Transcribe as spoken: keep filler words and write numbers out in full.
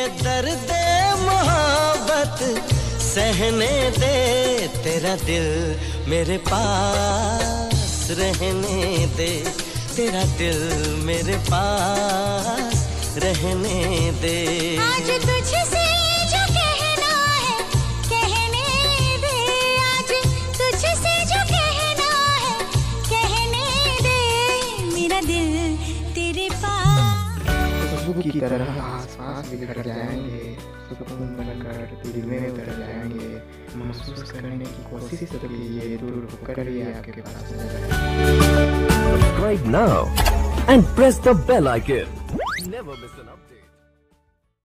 ये दर्द मोहब्बत सहने दे, तेरा दिल मेरे पास रहने दे, तेरा दिल मेरे पास रहने दे। आज तुझसे जो कहना है कहने दे, आज तुझसे जो कहना है कहने दे, मेरा दिल तेरे पास। खुशबू की तरह आसपास बिखर जाएंगे, सुकून बनकर दिल में उतर जाएंगे, महसूस करने की कोशिश तो कीजिए, दूर होकर ही आपके पास Subscribe now and press the bell icon. Never miss an update.